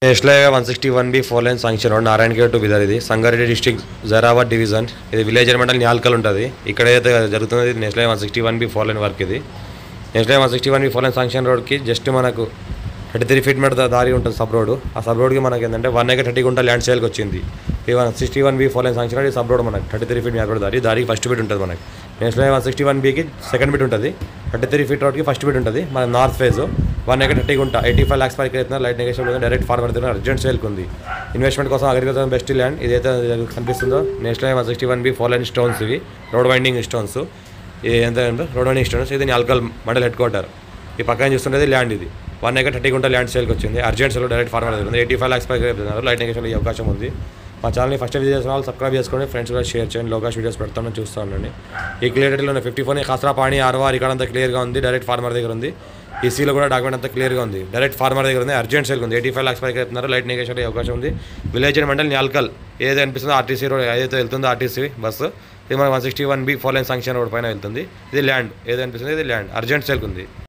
National highway 161B 4 line sanction road Narayankhed to Bidar. ఇది Sangareddy district Zaheerabad division. ఇది village mandal Nyalkal ఉంటుంది. ఇక్కడైతే జరుగుతుంది national highway 161B 4 line work. ఇది national highway 161B 4 line sanction రోడ్కి జస్ట్ మనకు 33 ఫీట్ మీటర్ దారి ఉంటుంది సబ్ రోడ్. ఆ సబ్ రోడ్కి మనకి ఏంటంటే 1 acre 30 గుంట ల్యాండ్ సేల్కి వచ్చింది. ఈ 161B 4 లైన్ శాంక్షన్ రోడ్ ఈ సబ్ రోడ్ మనకి 33 ఫీట్ మ్యాప్ దారికి ఫస్ట్ బిట్ ఉంటుంది. మనకి నేషనల్ హైవే 161Bకి సెకండ్ బిట్ ఉంటుంది. 33 ఫీట్ రోడ్కి ఫస్ట్ బిట్ ఉంటుంది. మన నార్త్ ఫేజ్ 1 acre 30 గుంట 85 lakhs పైకి అవుతున్నారు. లైట్ నెగేషన్ డైరెక్ట్ ఫార్మర్ దగ్గర అర్జెంట్ సేల్కి ఉంది. ఇన్వెస్ట్మెంట్ కోసం అగ్రికల్చర్ బెస్ట్ ల్యాండ్. ఇదైతే కనిపిస్తుందో national highway 161B 4 line stones. ఇవి రోడ్ వైండింగ్ స్టోన్స్. ఎంత రోడ్ వైండింగ్ స్టోన్స్. ఇది న్యాల్కల్ మండల్ హెడ్ క్వార్టర్. ఈ పక్కన చూస్తుంటే ల్యాండ్ ఇది 1 acre 30 గుంట ల్యాండ్ సేల్కి వచ్చింది. అర్జెంట్ సేల్ డైరెక్ట్ ఫార్మర్ దగ్గర ఉంది. 85 lakhs పైకి అవుతున్నారు. లైట్ నెగేషన్ ఈ అవకాశం ఉంది. మా ఛానల్ని ఫస్ట్ విజిట్ చేసిన వాళ్ళు సబ్స్క్రైబ్ చేసుకోండి. ఫ్రెండ్స్ కూడా షేర్ చేయండి. లోకాష్ వీడియోస్ పెడతామని చూస్తూ ఉండండి. ఈ క్లియరిటీలో 54 ఖాసరా పాణి ఆర్వార్ ఇక్కడ అంతా క్లియర్గా ఉంది. డైరెక్ట్ ఫార్మర్ దగ్గర ఉంది. ఈసీలో కూడా డాక్యుమెంట్ అంతా క్లియర్గా ఉంది. డైరెక్ట్ ఫార్మర్ దగ్గర ఉంది. అర్జెంట్ సేల్ ఉంది. 85 lakhs పైకి అవుతున్నారు. లైట్ నెగేషన్ అవకాశం ఉంది. విలేజ్ మండల్ న్యాల్కల్ ఏదైతే అనిపిస్తుందో ఆర్టీసీ రోడ్ ఏదైతే వెళ్తుందో ఆర్టీసీ బస్సు ఇది మన 161B 4 లైన్ శాంక్షన్ రోడ్ పైన వెళ్తుంది. ఇది ల్యాండ్ ఏదైతే అనిపిస్తుంది ఇది ల్యాండ్ అర్జెంట్ సేల్కి ఉంది.